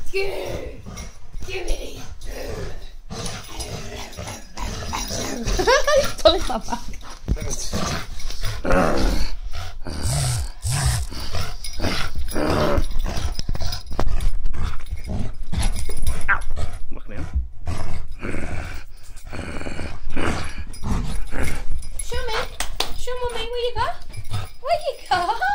Gimme. Toch ligt dat maar. Auw, mag niet. Show me where you go. Where you go?